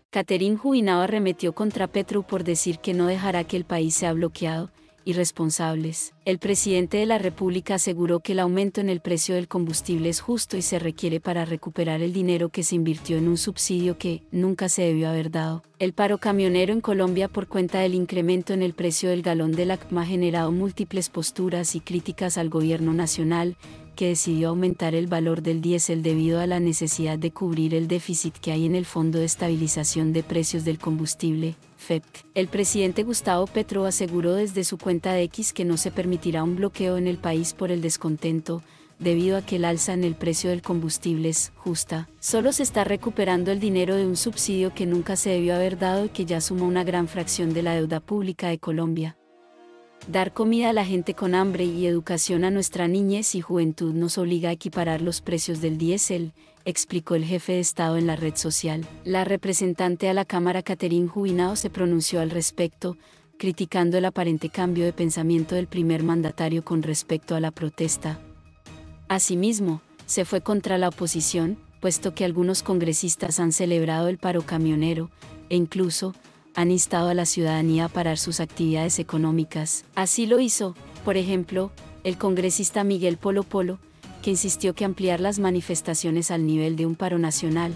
Catherine Juinao arremetió contra Petro por decir que no dejará que el país sea bloqueado. Irresponsables. El presidente de la República aseguró que el aumento en el precio del combustible es justo y se requiere para recuperar el dinero que se invirtió en un subsidio que nunca se debió haber dado. El paro camionero en Colombia por cuenta del incremento en el precio del galón del ACMA ha generado múltiples posturas y críticas al gobierno nacional, que decidió aumentar el valor del diésel debido a la necesidad de cubrir el déficit que hay en el Fondo de Estabilización de Precios del Combustible, FEPC. El presidente Gustavo Petro aseguró desde su cuenta de X que no se permitirá un bloqueo en el país por el descontento, debido a que el alza en el precio del combustible es justa. Solo se está recuperando el dinero de un subsidio que nunca se debió haber dado y que ya suma una gran fracción de la deuda pública de Colombia. Dar comida a la gente con hambre y educación a nuestra niñez y juventud nos obliga a equiparar los precios del diésel, explicó el jefe de Estado en la red social. La representante a la Cámara Catherine Juinao se pronunció al respecto, criticando el aparente cambio de pensamiento del primer mandatario con respecto a la protesta. Asimismo, se fue contra la oposición, puesto que algunos congresistas han celebrado el paro camionero, e incluso han instado a la ciudadanía a parar sus actividades económicas. Así lo hizo, por ejemplo, el congresista Miguel Polo Polo, que insistió que ampliar las manifestaciones al nivel de un paro nacional.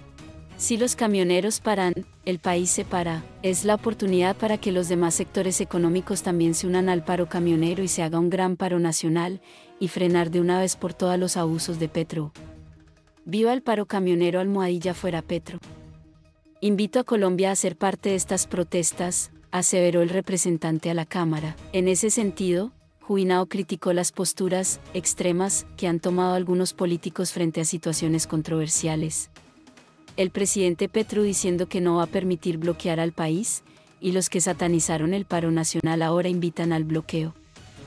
Si los camioneros paran, el país se para. Es la oportunidad para que los demás sectores económicos también se unan al paro camionero y se haga un gran paro nacional, y frenar de una vez por todas los abusos de Petro. Viva el paro camionero, almohadilla fuera Petro. Invito a Colombia a ser parte de estas protestas, aseveró el representante a la Cámara. En ese sentido, Juinao criticó las posturas extremas que han tomado algunos políticos frente a situaciones controversiales. El presidente Petro diciendo que no va a permitir bloquear al país, y los que satanizaron el paro nacional ahora invitan al bloqueo.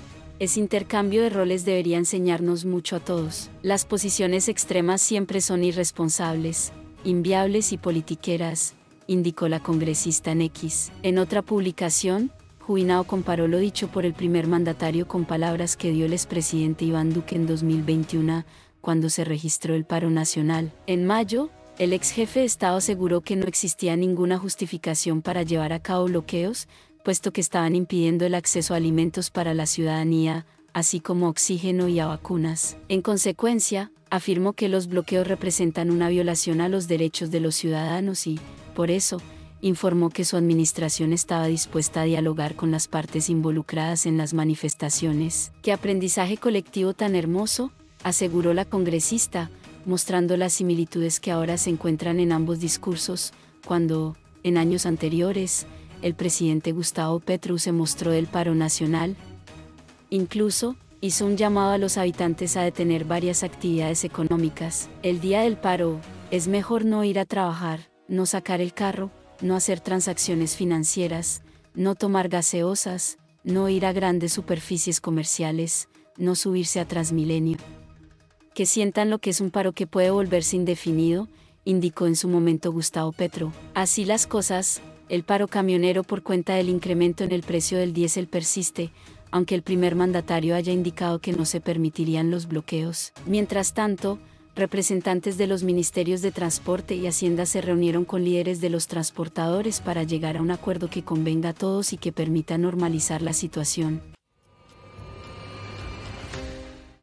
Ese intercambio de roles debería enseñarnos mucho a todos. Las posiciones extremas siempre son irresponsables, inviables y politiqueras, indicó la congresista en X. En otra publicación, Juinao comparó lo dicho por el primer mandatario con palabras que dio el expresidente Iván Duque en 2021, cuando se registró el paro nacional. En mayo, el ex jefe de Estado aseguró que no existía ninguna justificación para llevar a cabo bloqueos, puesto que estaban impidiendo el acceso a alimentos para la ciudadanía, así como oxígeno y a vacunas. En consecuencia, afirmó que los bloqueos representan una violación a los derechos de los ciudadanos y, por eso, informó que su administración estaba dispuesta a dialogar con las partes involucradas en las manifestaciones. ¡Qué aprendizaje colectivo tan hermoso!, aseguró la congresista, mostrando las similitudes que ahora se encuentran en ambos discursos, cuando, en años anteriores, el presidente Gustavo Petro se mostró del paro nacional. Incluso, hizo un llamado a los habitantes a detener varias actividades económicas. El día del paro, es mejor no ir a trabajar, no sacar el carro, no hacer transacciones financieras, no tomar gaseosas, no ir a grandes superficies comerciales, no subirse a Transmilenio. Que sientan lo que es un paro que puede volverse indefinido, indicó en su momento Gustavo Petro. Así las cosas, el paro camionero por cuenta del incremento en el precio del diésel persiste, aunque el primer mandatario haya indicado que no se permitirían los bloqueos. Mientras tanto, representantes de los ministerios de Transporte y Hacienda se reunieron con líderes de los transportadores para llegar a un acuerdo que convenga a todos y que permita normalizar la situación.